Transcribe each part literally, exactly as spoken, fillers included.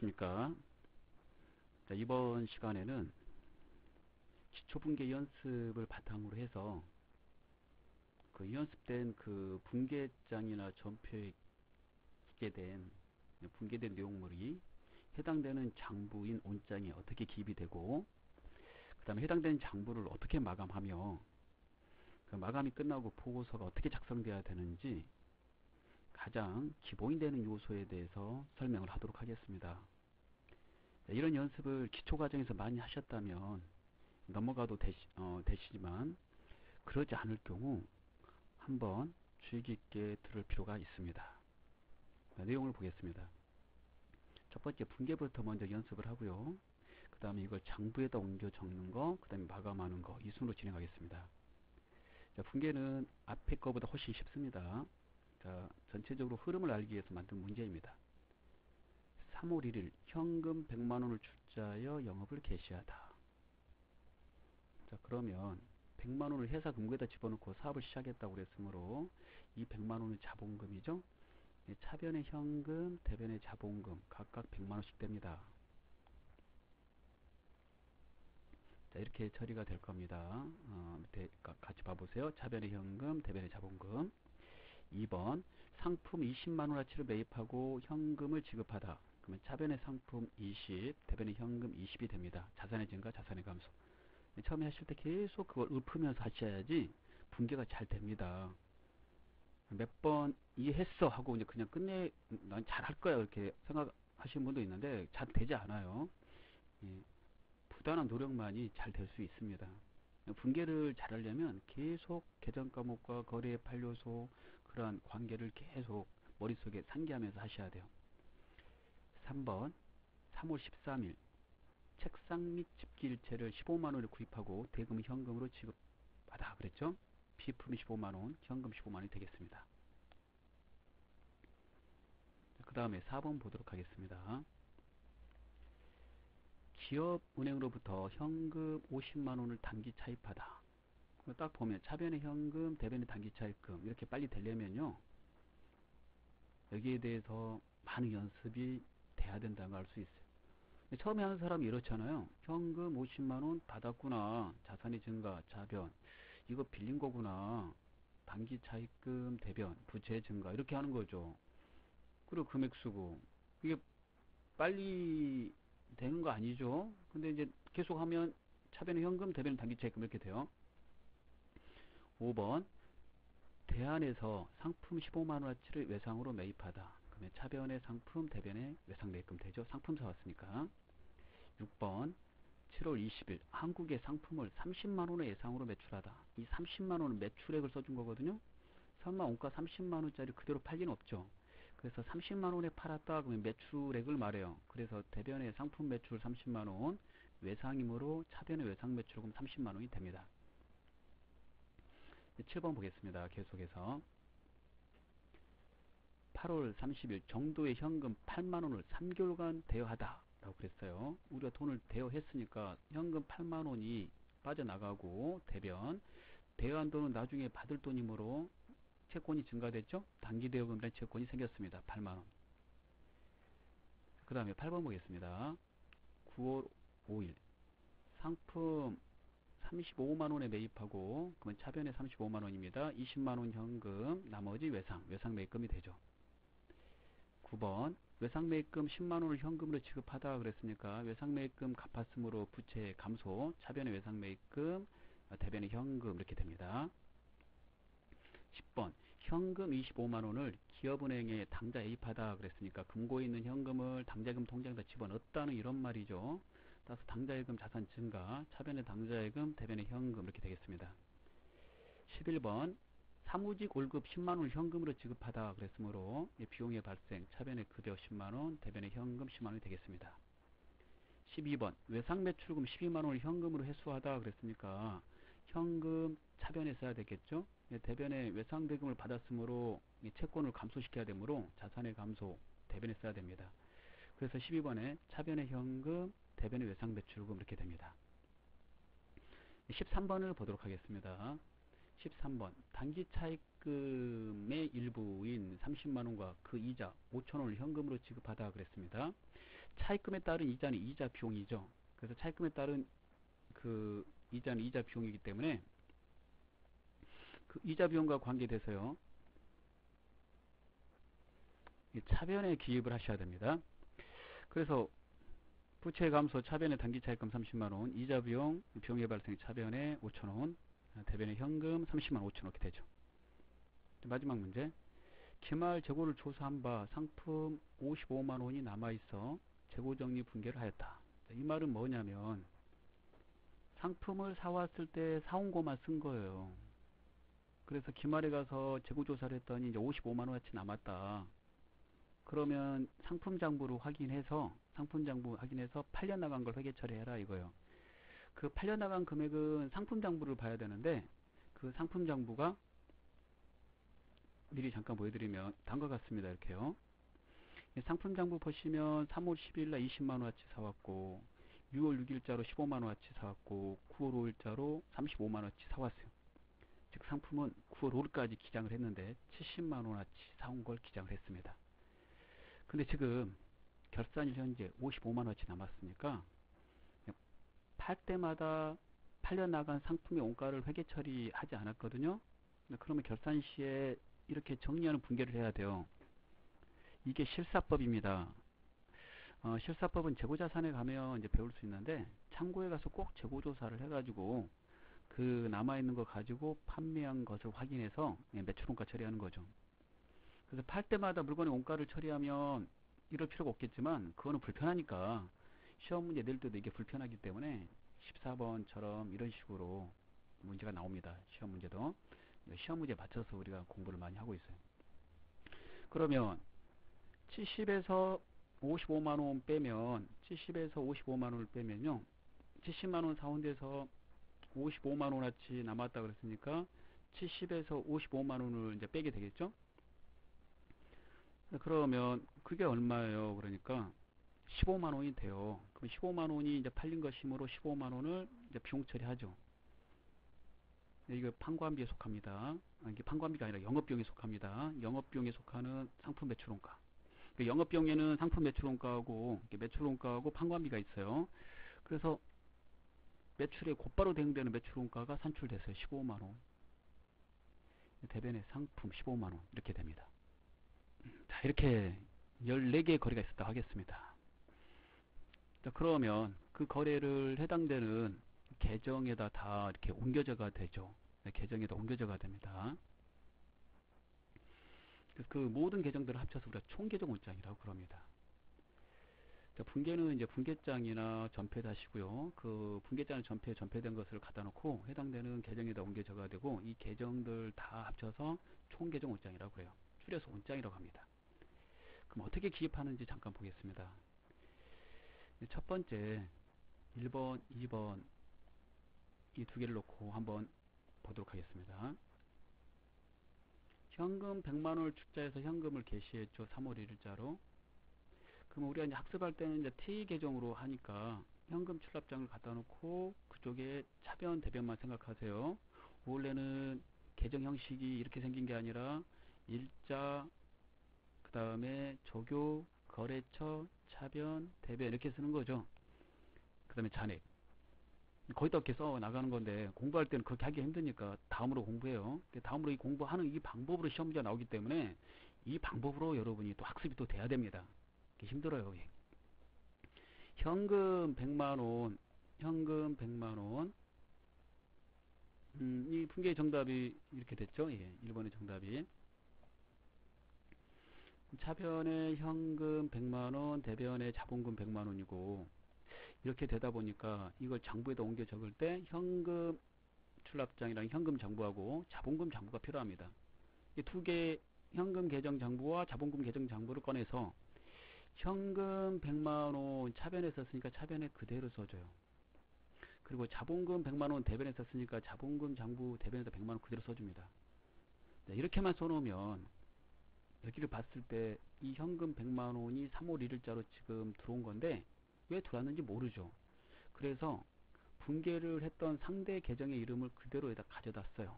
안녕하십니까. 자, 이번 시간에는 기초분계 연습을 바탕으로 해서 그 연습된 그 분계장이나 전표에 기게 된 분계된 내용물이 해당되는 장부인 온장에 어떻게 기입이 되고, 그 다음에 해당되는 장부를 어떻게 마감하며 그 마감이 끝나고 보고서가 어떻게 작성되어야 되는지 가장 기본이 되는 요소에 대해서 설명을 하도록 하겠습니다. 이런 연습을 기초 과정에서 많이 하셨다면 넘어가도 되시, 어, 되시지만 그러지 않을 경우 한번 주의 깊게 들을 필요가 있습니다. 자, 내용을 보겠습니다. 첫 번째 분계부터 먼저 연습을 하고요. 그 다음에 이걸 장부에다 옮겨 적는 거, 그 다음에 마감하는 거, 이 순으로 진행하겠습니다. 자, 분계는 앞에 거보다 훨씬 쉽습니다. 자, 전체적으로 흐름을 알기 위해서 만든 문제입니다. 삼월 일일 현금 백만 원을 출자하여 영업을 개시하다. 자, 그러면 백만 원을 회사 금고에다 집어넣고 사업을 시작했다고 그랬으므로 이 백만 원은 자본금이죠. 차변의 현금, 대변의 자본금 각각 백만 원씩 됩니다. 자, 이렇게 처리가 될 겁니다. 어, 밑에 같이 봐보세요. 차변의 현금, 대변의 자본금. 이 번 상품 이십만 원어치를 매입하고 현금을 지급하다. 그러면 차변의 상품 이십, 대변의 현금 이십이 됩니다. 자산의 증가, 자산의 감소. 처음에 하실 때 계속 그걸 읊으면서 하셔야지 분계가 잘 됩니다. 몇 번 이해했어 하고 이제 그냥 끝내, 난 잘할 거야 이렇게 생각하시는 분도 있는데 잘 되지 않아요. 예, 부단한 노력만이 잘 될 수 있습니다. 분계를 잘하려면 계속 계정 과목과 거래 판료소 그러한 관계를 계속 머릿속에 상기하면서 하셔야 돼요. 삼 번 삼월 십삼일 책상 및 집기일체를 십오만 원에 구입하고 대금을 현금으로 지급하다 그랬죠. 비품이 십오만 원, 현금 십오만 원이 되겠습니다. 그 다음에 사 번 보도록 하겠습니다. 기업은행으로부터 현금 오십만 원을 단기 차입하다. 딱 보면 차변의 현금, 대변의 단기 차입금 이렇게 빨리 되려면요, 여기에 대해서 많은 연습이 돼야 된다는 걸 알 수 있어요. 처음에 하는 사람이 이렇잖아요. 현금 오십만 원 받았구나, 자산의 증가, 자변 이거 빌린 거구나, 단기 차입금, 대변, 부채 증가 이렇게 하는 거죠. 그리고 금액 쓰고 이게 빨리 되는 거 아니죠. 근데 이제 계속 하면 차변의 현금, 대변의 단기 차입금 이렇게 돼요. 오 번 대안에서 상품 십오만 원어치를 외상으로 매입하다. 그러면 차변의 상품, 대변의 외상 매입금 되죠. 상품 사왔으니까. 육 번 칠월 이십일 한국의 상품을 삼십만 원의 예상으로 매출하다. 이 삼십만 원은 매출액을 써준 거거든요. 설마 원가 삼십만 원짜리 그대로 팔 리는 없죠. 그래서 삼십만 원에 팔았다 그러면 매출액을 말해요. 그래서 대변의 상품 매출 삼십만 원, 외상이므로 차변의 외상 매출금 삼십만 원이 됩니다. 칠 번 보겠습니다. 계속해서 팔월 삼십일 정도의 현금 팔만 원을 삼 개월간 대여하다 라고 그랬어요. 우리가 돈을 대여했으니까 현금 팔만 원이 빠져나가고, 대변 대여한 돈은 나중에 받을 돈이므로 채권이 증가됐죠. 단기 대여금이라는 채권이 생겼습니다. 팔만 원. 그 다음에 팔 번 보겠습니다. 구월 오일 상품 삼십오만 원에 매입하고, 그러면 차변에 삼십오만 원입니다. 이십만 원 현금, 나머지 외상, 외상 매입금이 되죠. 구 번 외상 매입금 십만 원을 현금으로 지급하다 그랬으니까 외상 매입금 갚았으므로 부채 감소, 차변의 외상 매입금, 대변의 현금 이렇게 됩니다. 십 번 현금 이십오만 원을 기업은행에 당좌 애입하다 그랬으니까 금고에 있는 현금을 당좌금 통장에다 집어넣었다는 이런 말이죠. 따라서 당좌예금 자산 증가, 차변의 당좌예금, 대변의 현금 이렇게 되겠습니다. 십일 번 사무직 월급 십만 원을 현금으로 지급하다 그랬으므로 비용의 발생, 차변의 급여 십만 원, 대변의 현금 십만 원이 되겠습니다. 십이 번 외상 매출금 십이만 원을 현금으로 회수하다 그랬으니까 현금 차변에 써야 되겠죠. 대변의 외상 대금을 받았으므로 채권을 감소시켜야 되므로 자산의 감소, 대변에 써야 됩니다. 그래서 십이 번에 차변의 현금, 대변의 외상 매출금 이렇게 됩니다. 십삼 번을 보도록 하겠습니다. 십삼 번 단기 차입금의 일부인 삼십만 원과 그 이자 오천 원을 현금으로 지급하다 그랬습니다. 차입금에 따른 이자는 이자 비용이죠. 그래서 차입금에 따른 그 이자는 이자 비용이기 때문에 그 이자 비용과 관계돼서요. 차변에 기입을 하셔야 됩니다. 그래서 부채 감소 차변에 단기 차입금 삼십만 원, 이자 비용, 비용의 발생 차변에 오천 원, 대변에 현금 삼십만 오천 원 이렇게 되죠. 마지막 문제. 기말 재고를 조사한 바 상품 오십오만 원이 남아있어 재고정리 분개를 하였다. 이 말은 뭐냐면 상품을 사왔을 때 사온 것만 쓴 거예요. 그래서 기말에 가서 재고조사를 했더니 이제 오십오만 원어치 남았다. 그러면 상품 장부를 확인해서 상품 장부 확인해서 팔려 나간 걸 회계 처리해라 이거예요. 그 팔려 나간 금액은 상품 장부를 봐야 되는데 그 상품 장부가 미리 잠깐 보여드리면 다음과 같습니다. 이렇게요. 상품 장부 보시면 삼월 십일날 이십만 원어치 사왔고 유월 육일자로 십오만 원어치 사왔고 구월 오일자로 삼십오만 원어치 사왔어요. 즉 상품은 구월 오일까지 기장을 했는데 칠십만 원어치 사온 걸 기장을 했습니다. 근데 지금 결산일 현재 오십오만 원어치 남았으니까 팔 때마다 팔려 나간 상품의 원가를 회계 처리하지 않았거든요. 그러면 결산 시에 이렇게 정리하는 분개를 해야 돼요. 이게 실사법입니다. 어, 실사법은 재고자산에 가면 이제 배울 수 있는데 창고에 가서 꼭 재고조사를 해가지고 그 남아있는 거 가지고 판매한 것을 확인해서 매출원가 처리하는 거죠. 그래서 팔 때마다 물건의 원가를 처리하면 이럴 필요가 없겠지만 그거는 불편하니까 시험 문제 낼 때도 이게 불편하기 때문에 십사 번처럼 이런 식으로 문제가 나옵니다. 시험 문제도. 시험 문제 맞춰서 우리가 공부를 많이 하고 있어요. 그러면 칠십에서 오십오만 원 빼면 칠십에서 오십오만 원을 빼면요. 칠십만 원 사온 데서 오십오만 원어치 남았다 그랬으니까 칠십에서 오십오만 원을 이제 빼게 되겠죠? 그러면 그게 얼마예요? 그러니까 십오만 원이 돼요. 그럼 십오만 원이 이제 팔린 것이므로 십오만 원을 이제 비용 처리하죠. 이거 판관비에 속합니다. 이게 판관비가 아니라 영업비용에 속합니다. 영업비용에 속하는 상품 매출원가. 그 영업비용에는 상품 매출원가하고 매출원가하고 판관비가 있어요. 그래서 매출에 곧바로 대응되는 매출원가가 산출됐어요. 십오만 원. 대변의 상품 십오만 원 이렇게 됩니다. 자, 이렇게 열네 개의 거래가 있었다고 하겠습니다. 자, 그러면 그 거래를 해당되는 계정에다 다 이렇게 옮겨져가 되죠. 네, 계정에다 옮겨져가 됩니다. 그 모든 계정들을 합쳐서 우리가 총계정 원장이라고 그럽니다. 자, 분계는 이제 분계장이나 전폐다시고요. 그 분계장을 전폐, 전폐된 것을 갖다 놓고 해당되는 계정에다 옮겨져가 되고 이 계정들 다 합쳐서 총계정 원장이라고 그래요. 줄여서 원장이라고 합니다. 그럼 어떻게 기입하는지 잠깐 보겠습니다. 첫 번째 일 번, 이 번 이 두 개를 놓고 한번 보도록 하겠습니다. 현금 백만 원을 출자해서 현금을 개시했죠. 삼월 일일자로. 그럼 우리가 이제 학습할 때는 이제 T 계정으로 하니까 현금 출납장을 갖다 놓고 그쪽에 차변, 대변만 생각하세요. 원래는 계정 형식이 이렇게 생긴 게 아니라 일자, 그 다음에 조교, 거래처, 차변, 대변 이렇게 쓰는 거죠. 그 다음에 잔액. 거기다 이렇게 써 나가는 건데 공부할 때는 그렇게 하기 힘드니까 다음으로 공부해요. 다음으로 이 공부하는 이 방법으로 시험 문제가 나오기 때문에 이 방법으로 여러분이 또 학습이 또 돼야 됩니다. 힘들어요. 현금 백만 원, 현금 백만 원. 음, 이 분계 정답이 이렇게 됐죠. 예, 일 번의 정답이. 차변에 현금 백만 원, 대변에 자본금 백만 원이고 이렇게 되다 보니까 이걸 장부에다 옮겨 적을 때 현금 출납장이랑 현금 장부하고 자본금 장부가 필요합니다. 이 두 개 현금 계정 장부와 자본금 계정 장부를 꺼내서 현금 백만 원 차변에 썼으니까 차변에 그대로 써줘요. 그리고 자본금 백만 원 대변에 썼으니까 자본금 장부 대변에다 백만 원 그대로 써줍니다. 네, 이렇게만 써놓으면 여기를 봤을 때 이 현금 백만 원이 삼월 일일자로 지금 들어온 건데 왜 들어왔는지 모르죠. 그래서 분계를 했던 상대 계정의 이름을 그대로 여기다 가져다 써요.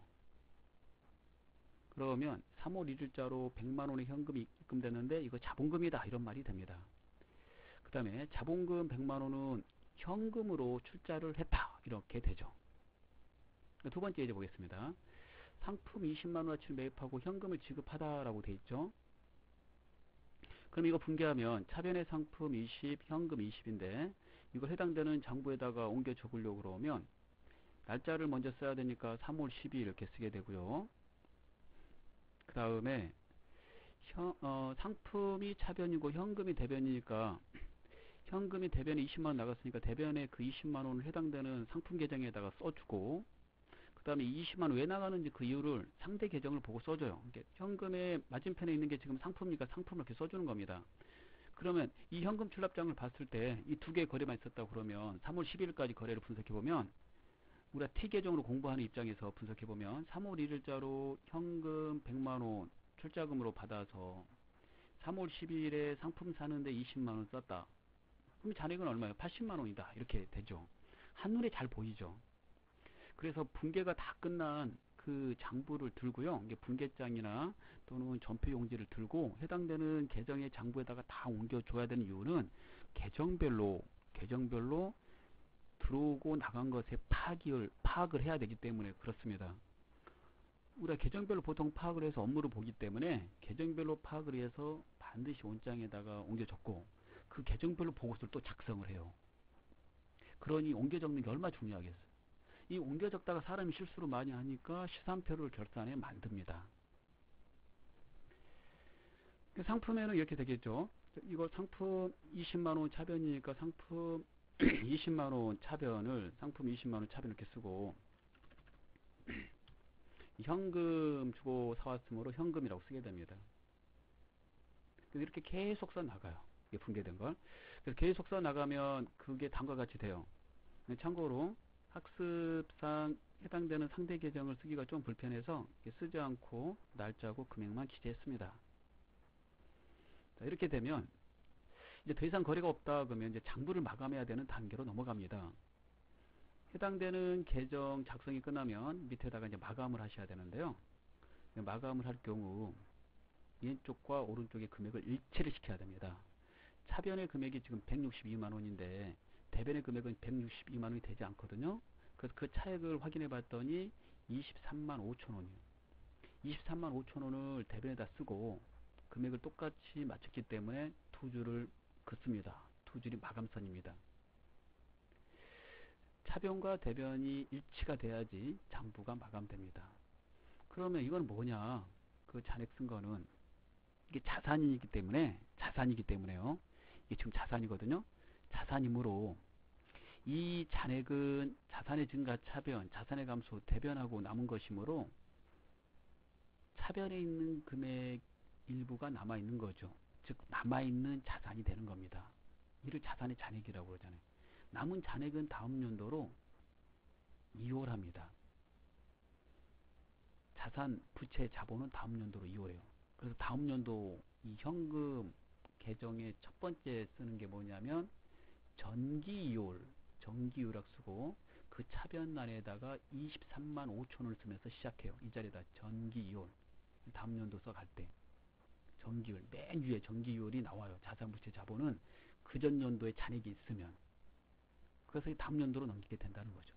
그러면 삼월 일일자로 백만 원의 현금이 입금되는데 이거 자본금이다 이런 말이 됩니다. 그 다음에 자본금 백만 원은 현금으로 출자를 했다. 이렇게 되죠. 두 번째 예제 보겠습니다. 상품 이십만 원어치를 매입하고 현금을 지급하다라고 돼 있죠. 그럼 이거 분개하면 차변의 상품 이십, 현금 이십인데 이걸 해당되는 장부에다가 옮겨 적으려고 그러면 날짜를 먼저 써야 되니까 삼월 십이 이렇게 쓰게 되고요. 그 다음에 어, 상품이 차변이고 현금이 대변이니까 현금이 대변에 이십만 원 나갔으니까 대변에 그 이십만 원을 해당되는 상품 계정에다가 써주고 그 다음에 이십만 원 왜 나가는지 그 이유를 상대 계정을 보고 써줘요. 현금의 맞은편에 있는 게 지금 상품이니까 상품을 이렇게 써주는 겁니다. 그러면 이 현금 출납장을 봤을 때 이 두 개의 거래만 있었다 그러면 삼월 십일일까지 거래를 분석해보면 우리가 T 계정으로 공부하는 입장에서 분석해보면 삼월 일일자로 현금 백만 원 출자금으로 받아서 삼월 십일에 상품 사는데 이십만 원 썼다. 그럼 잔액은 얼마예요? 팔십만 원이다. 이렇게 되죠. 한눈에 잘 보이죠. 그래서 분개가 다 끝난 그 장부를 들고요. 이게 분개장이나 또는 전표용지를 들고 해당되는 계정의 장부에다가 다 옮겨줘야 되는 이유는 계정별로 계정별로 들어오고 나간 것의 파악을, 파악을 해야 되기 때문에 그렇습니다. 우리가 계정별로 보통 파악을 해서 업무를 보기 때문에 계정별로 파악을 해서 반드시 원장에다가 옮겨 적고 그 계정별로 보고서를 또 작성을 해요. 그러니 옮겨 적는 게 얼마나 중요하겠어요. 이 옮겨 적다가 사람이 실수를 많이 하니까 시산표를 결산에 만듭니다. 상품에는 이렇게 되겠죠. 이거 상품 이십만 원 차변이니까 상품 이십만 원 차변을 상품 이십만 원 차변 이렇게 쓰고 현금 주고 사왔으므로 현금이라고 쓰게 됩니다. 이렇게 계속 써 나가요. 이게 분개된 걸. 그래서 계속 써 나가면 그게 다음과 같이 돼요. 참고로 학습상 해당되는 상대 계정을 쓰기가 좀 불편해서 쓰지 않고 날짜고 금액만 기재했습니다. 자, 이렇게 되면 이제 더 이상 거래가 없다 그러면 이제 장부를 마감해야 되는 단계로 넘어갑니다. 해당되는 계정 작성이 끝나면 밑에다가 이제 마감을 하셔야 되는데요. 마감을 할 경우 왼쪽과 오른쪽의 금액을 일치를 시켜야 됩니다. 차변의 금액이 지금 백육십이만 원인데 대변의 금액은 백육십이만 원이 되지 않거든요. 그래서 그 차액을 확인해 봤더니 이십삼만 오천 원이에요. 이십삼만 오천 원을 대변에다 쓰고 금액을 똑같이 맞췄기 때문에 두 줄을 긋습니다. 두 줄이 마감선입니다. 차변과 대변이 일치가 돼야지 장부가 마감됩니다. 그러면 이건 뭐냐? 그 잔액 쓴 거는 이게 자산이기 때문에 자산이기 때문에요. 이게 지금 자산이거든요. 자산이므로 이 잔액은 자산의 증가 차변, 자산의 감소 대변하고 남은 것이므로 차변에 있는 금액 일부가 남아있는 거죠. 즉 남아있는 자산이 되는 겁니다. 이를 자산의 잔액이라고 그러잖아요. 남은 잔액은 다음 연도로 이월합니다. 자산, 부채, 자본은 다음 연도로 이월해요. 그래서 다음 연도 이 현금 계정의 첫 번째 쓰는 게 뭐냐면 전기 이월, 전기 유락 쓰고 그 차변란에다가 이십삼만 오천 원을 쓰면서 시작해요. 이 자리에다 전기 이월, 다음 연도 써갈 때 전기율, 맨 위에 전기율이 나와요. 자산, 부채, 자본은 그 전 연도에 잔액이 있으면 그래서 다음 연도로 넘기게 된다는 거죠.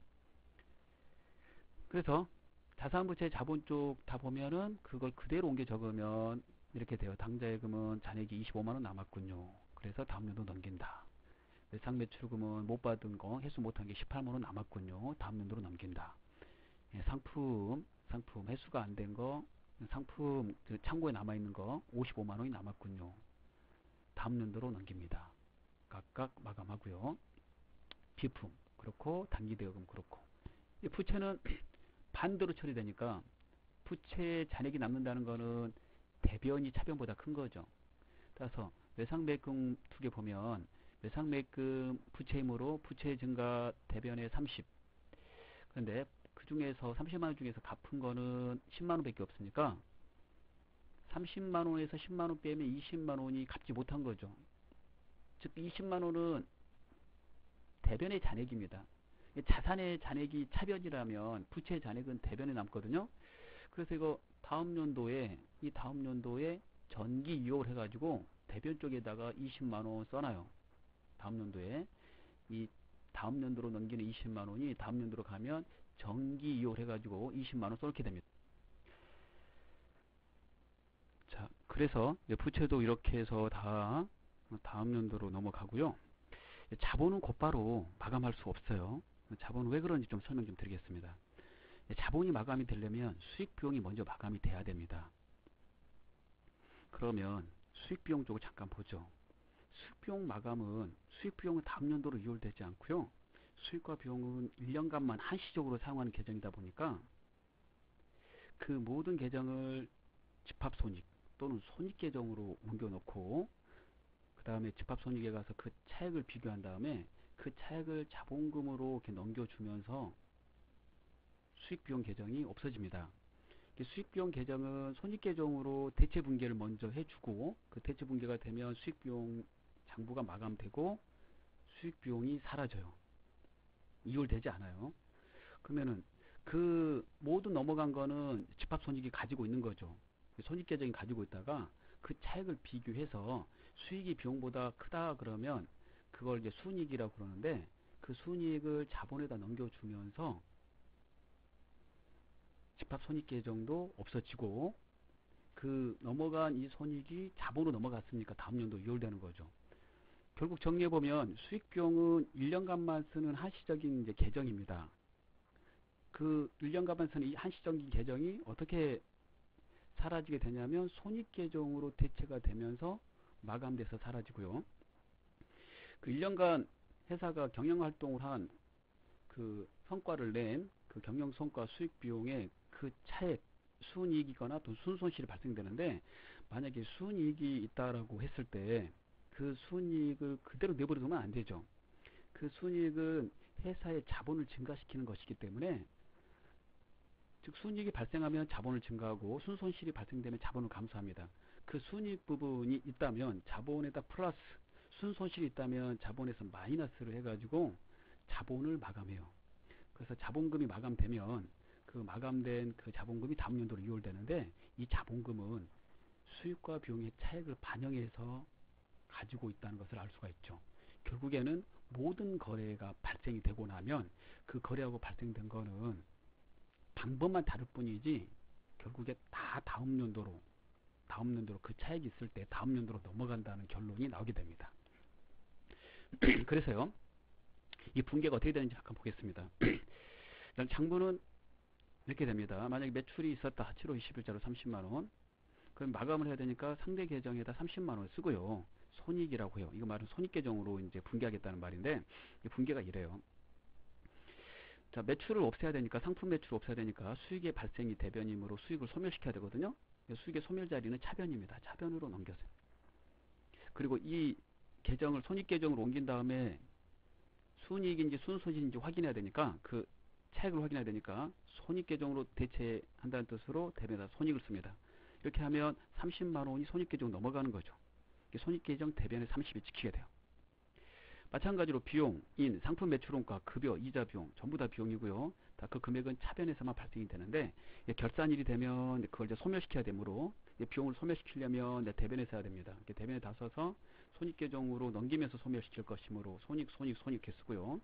그래서 자산, 부채, 자본 쪽 다 보면은 그걸 그대로 옮겨 적으면 이렇게 돼요. 당좌예금은 잔액이 이십오만 원 남았군요. 그래서 다음 연도 넘긴다. 외상 매출금은 못 받은 거, 회수 못한 게 십팔만 원 남았군요. 다음 연도로 넘긴다. 예, 상품, 상품 회수가 안 된 거, 상품 그 창고에 남아있는 거 오십오만 원이 남았군요. 다음 연도로 넘깁니다. 각각 마감하고요. 비품 그렇고 단기대여금 그렇고. 이 부채는 반대로 처리되니까 부채 잔액이 남는다는 거는 대변이 차변보다 큰 거죠. 따라서 외상매금 두 개 보면 외상매금 부채이므로 부채 증가 대변의 삼십. 그런데 그 중에서 삼십만 원 중에서 갚은 거는 십만 원밖에 없으니까 삼십만 원에서 십만 원 빼면 이십만 원이 갚지 못한 거죠. 즉 이십만 원은 대변의 잔액입니다. 자산의 잔액이 차변이라면 부채의 잔액은 대변에 남거든요. 그래서 이거 다음 연도에 이 다음 연도에 전기 이월 해가지고 대변 쪽에다가 이십만 원 써놔요. 다음 연도에. 이 다음 연도로 넘기는 이십만 원이 다음 연도로 가면 정기 이월 해가지고 이십만 원 쏠게 됩니다. 자, 그래서 부채도 이렇게 해서 다 다음 연도로 넘어가고요. 자본은 곧바로 마감할 수 없어요. 자본은 왜 그런지 좀 설명 좀 드리겠습니다. 자본이 마감이 되려면 수익 비용이 먼저 마감이 돼야 됩니다. 그러면 수익 비용 쪽을 잠깐 보죠. 수익 비용 마감은 수익 비용은 다음 연도로 이월되지 않고요. 수익과 비용은 일 년간만 한시적으로 사용하는 계정이다 보니까 그 모든 계정을 집합손익 또는 손익계정으로 옮겨놓고 그 다음에 집합손익에 가서 그 차액을 비교한 다음에 그 차액을 자본금으로 이렇게 넘겨주면서 수익비용 계정이 없어집니다. 수익비용 계정은 손익계정으로 대체분계를 먼저 해주고 그 대체분계가 되면 수익비용 장부가 마감되고 수익비용이 사라져요. 이월되지 않아요. 그러면은 그 모두 넘어간 거는 집합손익이 가지고 있는 거죠. 손익계정이 가지고 있다가 그 차액을 비교해서 수익이 비용보다 크다 그러면 그걸 이제 순이익이라고 그러는데 그 순이익을 자본에다 넘겨주면서 집합손익계정도 없어지고 그 넘어간 이 손익이 자본으로 넘어갔으니까 다음 연도 이월되는 거죠. 결국 정리해보면 수익비용은 일 년간만 쓰는 한시적인 이제 계정입니다. 그 일 년간만 쓰는 이 한시적인 계정이 어떻게 사라지게 되냐면 손익계정으로 대체가 되면서 마감돼서 사라지고요. 그 일 년간 회사가 경영활동을 한 그 성과를 낸 그 경영성과 수익비용의 그 차액 순이익이거나 또 순손실이 발생되는데 만약에 순이익이 있다라고 했을 때 그 순이익을 그대로 내버려두면 안 되죠. 그 순이익은 회사의 자본을 증가시키는 것이기 때문에 즉 순이익이 발생하면 자본을 증가하고 순손실이 발생되면 자본을 감소합니다. 그 순이익 부분이 있다면 자본에다 플러스 순손실이 있다면 자본에서 마이너스를 해가지고 자본을 마감해요. 그래서 자본금이 마감되면 그 마감된 그 자본금이 다음 연도로 이월되는데 이 자본금은 수익과 비용의 차액을 반영해서 가지고 있다는 것을 알 수가 있죠. 결국에는 모든 거래가 발생이 되고 나면 그 거래하고 발생된 거는 방법만 다를 뿐이지 결국에 다 다음 연도로 다음 연도로 그 차액이 있을 때 다음 연도로 넘어간다는 결론이 나오게 됩니다. 그래서요 이 분계가 어떻게 되는지 잠깐 보겠습니다. 일단 장부는 이렇게 됩니다. 만약에 매출이 있었다. 칠월 이십일자로 삼십만 원. 그럼 마감을 해야 되니까 상대 계정에다 삼십만 원을 쓰고요. 손익이라고 해요. 이거 말은 손익 계정으로 이제 분계하겠다는 말인데 분계가 이래요. 자, 매출을 없애야 되니까 상품 매출을 없애야 되니까 수익의 발생이 대변이므로 수익을 소멸시켜야 되거든요. 수익의 소멸 자리는 차변입니다. 차변으로 넘겨서요. 그리고 이 계정을 손익 계정으로 옮긴 다음에 순이익인지 순손실인지 확인해야 되니까 그 차액을 확인해야 되니까 손익 계정으로 대체한다는 뜻으로 대변에다 손익을 씁니다. 이렇게 하면 삼십만 원이 손익 계정 넘어가는 거죠. 손익 계정 대변에 삼십이 지키게 돼요. 마찬가지로 비용, 인, 상품 매출원가, 급여, 이자 비용 전부 다 비용이고요. 다 그 금액은 차변에서만 발생이 되는데 결산일이 되면 그걸 이제 소멸시켜야 되므로 비용을 소멸시키려면 대변에서 해야 됩니다. 대변에 다 써서 손익 계정으로 넘기면서 소멸시킬 것이므로 손익, 손익, 손익 이렇게 쓰고요.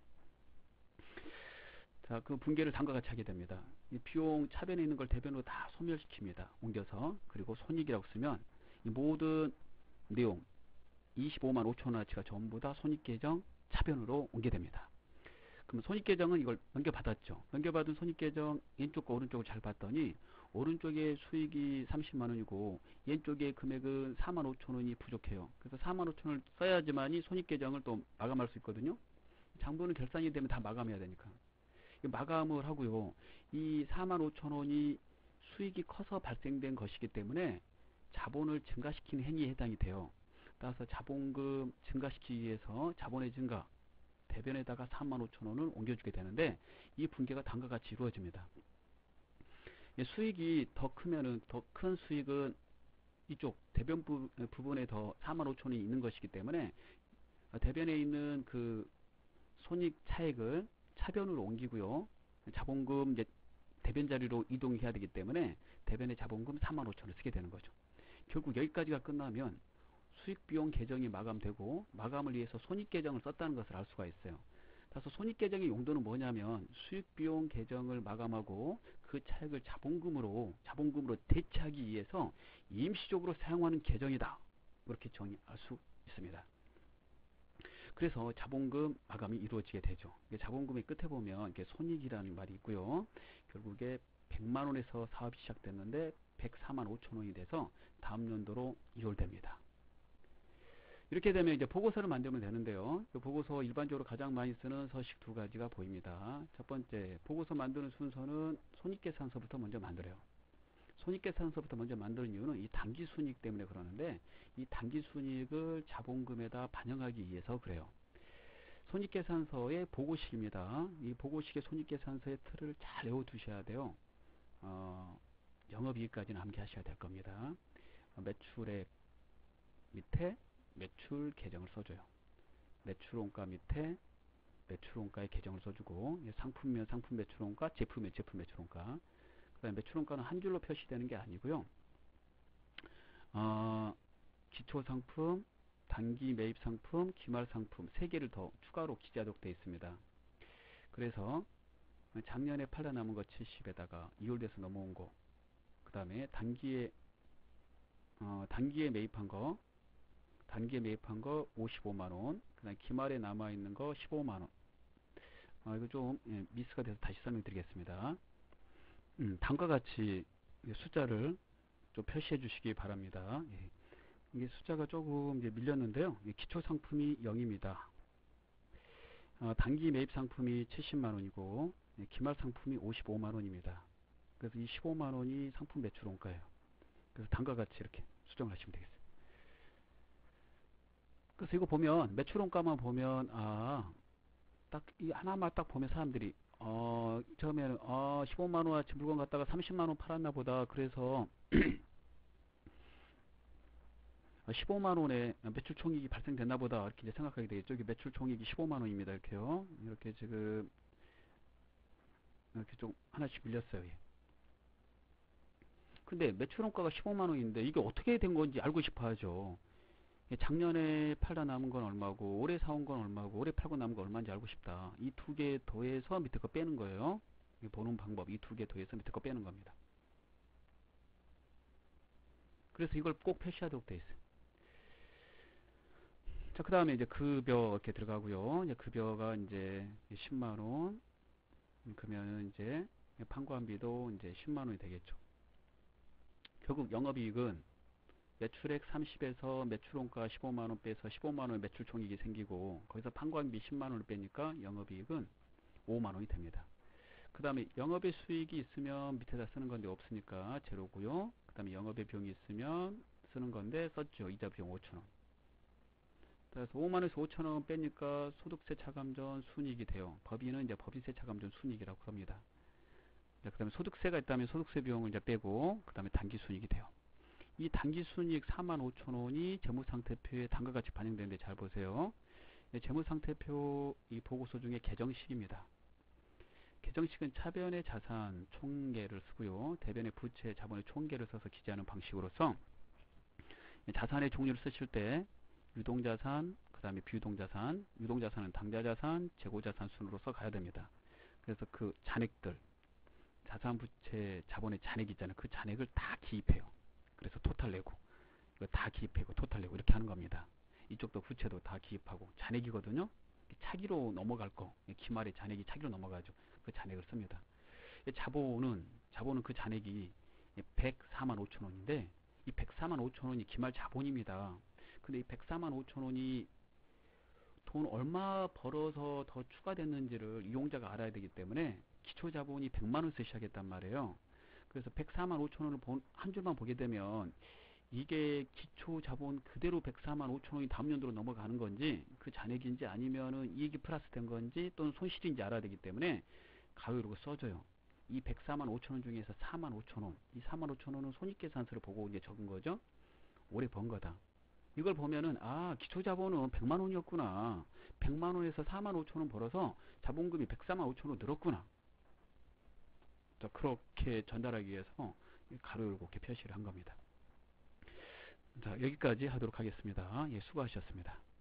자, 그 분계를 다음과 같이 하게 됩니다. 이 비용 차변에 있는 걸 대변으로 다 소멸시킵니다. 옮겨서. 그리고 손익이라고 쓰면 이 모든 내용 이십오만 오천 원어치가 전부 다 손익계정 차변으로 옮게 됩니다. 그럼 손익계정은 이걸 넘겨받았죠. 넘겨받은 손익계정 왼쪽과 오른쪽을 잘 봤더니 오른쪽에 수익이 삼십만 원이고 왼쪽에 금액은 사만 오천 원이 부족해요. 그래서 사만 오천 원을 써야지만이 손익계정을 또 마감할 수 있거든요. 장부는 결산이 되면 다 마감해야 되니까. 마감을 하고요. 이 사만 오천 원이 수익이 커서 발생된 것이기 때문에 자본을 증가시키는 행위에 해당이 돼요. 따라서 자본금 증가시키기 위해서 자본의 증가 대변에다가 사만 오천 원을 옮겨주게 되는데 이 분계가 다음과 같이 이루어집니다. 수익이 더 크면은 더 큰 수익은 이쪽 대변 부, 부분에 더 사만 오천 원이 있는 것이기 때문에 대변에 있는 그 손익 차액을 차변으로 옮기고요. 자본금 이제 대변 자리로 이동해야 되기 때문에 대변의 자본금 사만 오천 원을 쓰게 되는 거죠. 결국 여기까지가 끝나면 수익비용 계정이 마감되고 마감을 위해서 손익계정을 썼다는 것을 알 수가 있어요. 따라서 손익계정의 용도는 뭐냐면 수익비용 계정을 마감하고 그 차액을 자본금으로 자본금으로 대체하기 위해서 임시적으로 사용하는 계정이다. 그렇게 정의할 수 있습니다. 그래서 자본금 마감이 이루어지게 되죠. 자본금의 끝에 보면 이렇게 손익이라는 말이 있고요. 결국에 백만 원에서 사업이 시작됐는데 백사만 오천 원이 돼서 다음 연도로 이월됩니다. 이렇게 되면 이제 보고서를 만들면 되는데요. 그 보고서 일반적으로 가장 많이 쓰는 서식 두 가지가 보입니다. 첫 번째, 보고서 만드는 순서는 손익계산서부터 먼저 만들어요. 손익계산서부터 먼저 만드는 이유는 이 당기순이익 때문에 그러는데, 이 당기순이익을 자본금에다 반영하기 위해서 그래요. 손익계산서의 보고식입니다. 이 보고식의 손익계산서의 틀을 잘 외워두셔야 돼요. 어, 영업이익까지는 암기하셔야 될 겁니다. 어, 매출액 밑에 매출 계정을 써줘요. 매출원가 밑에 매출원가의 계정을 써주고, 상품이면 상품 매출원가, 제품이면 제품 매출원가. 그 다음에 매출원가는 한 줄로 표시되는 게 아니고요. 어, 기초상품, 단기 매입상품, 기말상품 세 개를 더 추가로 기재하도록 되어 있습니다. 그래서 작년에 팔다 남은 거 칠십에다가 이월돼서 넘어온 거, 그 다음에 단기에 어, 단기에 매입한 거 단기에 매입한 거 오십오만 원, 그 다음에 기말에 남아있는 거 십오만 원. 아, 이거 좀 예, 미스가 돼서 다시 설명드리겠습니다. 음, 다음과 같이 숫자를 좀 표시해 주시기 바랍니다. 예. 이게 숫자가 조금 이제 밀렸는데요. 기초 상품이 영입니다. 어, 단기 매입 상품이 칠십만 원이고, 예, 기말 상품이 오십오만 원입니다. 그래서 이 십오만 원이 상품 매출 원가예요. 그래서 다음과 같이 이렇게 수정을 하시면 되겠어요. 그래서 이거 보면 매출 원가만 보면 아, 딱 이 하나만 딱 보면 사람들이 어, 처음에는 어, 십오만 원어치 물건 갖다가 삼십만 원 팔았나 보다. 그래서 십오만 원에 매출 총익이 발생됐나 보다. 이렇게 이제 생각하게 되겠죠. 이게 매출 총익이 십오만 원입니다. 이렇게요. 이렇게 지금 이렇게 좀 하나씩 밀렸어요. 예. 근데 매출 원가가 십오만 원인데 이게 어떻게 된 건지 알고 싶어 하죠. 작년에 팔다 남은 건 얼마고 올해 사온 건 얼마고 올해 팔고 남은 건 얼마인지 알고 싶다. 이 두 개 더해서 밑에 거 빼는 거예요. 보는 방법, 이 두 개 더해서 밑에 거 빼는 겁니다. 그래서 이걸 꼭 표시하도록 되어 있어요. 자, 그 다음에 이제 급여 이렇게 들어가고요. 이제 급여가 이제 십만 원, 그러면 이제 판관비도 이제 십만 원이 되겠죠. 결국 영업이익은 매출액 삼십에서 매출원가 십오만 원 빼서 십오만 원의 매출 총익이 생기고, 거기서 판관비 십만 원을 빼니까 영업이익은 오만 원이 됩니다. 그 다음에 영업의 수익이 있으면 밑에다 쓰는 건데 없으니까 제로고요. 그 다음에 영업의 비용이 있으면 쓰는 건데 썼죠. 이자 비용 오천 원. 그래서 오만 원에서 오천 원 빼니까 소득세 차감전 순이익이 돼요. 법인은 이제 법인세 차감전 순이익이라고 합니다. 그 다음에 소득세가 있다면 소득세 비용을 이제 빼고, 그 다음에 단기 순이익이 돼요. 이 단기 순이익 사만 오천 원이 재무상태표에 다음과 같이 반영되는데 잘 보세요. 재무상태표 이 보고서 중에 계정식입니다. 계정식은 차변의 자산 총계를 쓰고요. 대변의 부채 자본의 총계를 써서 기재하는 방식으로서 자산의 종류를 쓰실 때 유동자산, 그 다음에 비유동자산, 유동자산은 당좌자산, 재고자산 순으로서 가야 됩니다. 그래서 그 잔액들, 자산, 부채, 자본의 잔액 있잖아요. 그 잔액을 다 기입해요. 그래서 토탈 내고, 이거 다 기입하고 토탈 내고 이렇게 하는 겁니다. 이쪽도 부채도 다 기입하고 잔액이거든요. 차기로 넘어갈 거, 기말에 잔액이 차기로 넘어가죠. 그 잔액을 씁니다. 자본은 자본은 그 잔액이 백사만 오천 원인데 이 백사만 오천 원이 기말 자본입니다. 근데 이 백사만 오천 원이 돈 얼마 벌어서 더 추가됐는지를 이용자가 알아야 되기 때문에 기초 자본이 백만 원 쓰셔야겠단 말이에요. 그래서 백사만 오천 원을 본, 한 줄만 보게 되면 이게 기초 자본 그대로 백사만 오천 원이 다음 연도로 넘어가는 건지 그 잔액인지 아니면은 이익이 플러스 된 건지 또는 손실인지 알아야 되기 때문에 가로로 써줘요. 이 백사만 오천 원 중에서 사만 오천 원, 이 사만 오천 원은 손익계산서를 보고 이제 적은 거죠. 올해 번 거다. 이걸 보면은 아, 기초 자본은 백만 원이었구나. 백만 원에서 사만 오천 원 벌어서 자본금이 백사만 오천 원 늘었구나. 그렇게 전달하기 위해서 가로 열고 이렇게 표시를 한 겁니다. 자, 여기까지 하도록 하겠습니다. 예, 수고하셨습니다.